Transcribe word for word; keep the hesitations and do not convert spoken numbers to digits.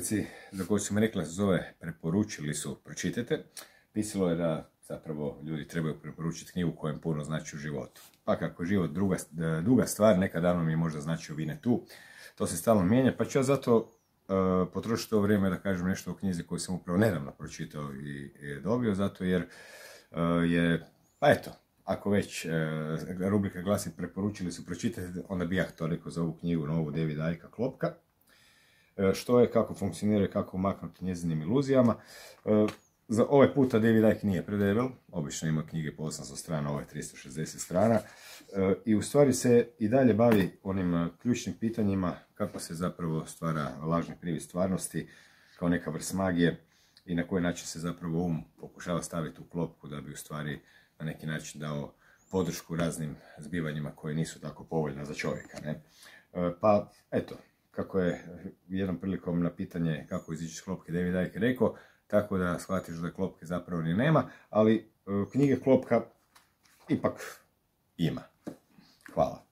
rubrici za koju su mi rekli da se zove Preporučili su, pročitajte, pisalo je da zapravo ljudi trebaju preporučiti knjigu koja im puno znači u životu. Pa kako je život druga, duga stvar, nekad davno mi je možda značio Winnetou, to se stalno mijenja, pa ću ja zato uh, potrošiti to vrijeme da kažem nešto o knjizi koju sam upravo nedavno pročitao i, i dobio, zato jer uh, je, pa eto, ako već uh, rubrika glasi Preporučili su, pročitajte, onda bi ja to rekao za ovu knjigu novu Davida Icka Klopka. Uh, što je, kako funkcionira i kako maknuti njezinim iluzijama. Uh, Za ovaj puta David Icke nije predebel, obično ima knjige po osamsto strana, ovo je tristo šezdeset strana, e, i u stvari se i dalje bavi onim ključnim pitanjima kako se zapravo stvara lažni privid stvarnosti kao neka vrst magije i na koji način se zapravo um pokušava staviti u klopku da bi u stvari na neki način dao podršku raznim zbivanjima koje nisu tako povoljna za čovjeka. Ne? E, pa eto, kako je jednom prilikom na pitanje kako izići iz klopke David Icke rekao, tako da shvatiš da klopke zapravo ni nema, ali knjige Klopka ipak ima. Hvala.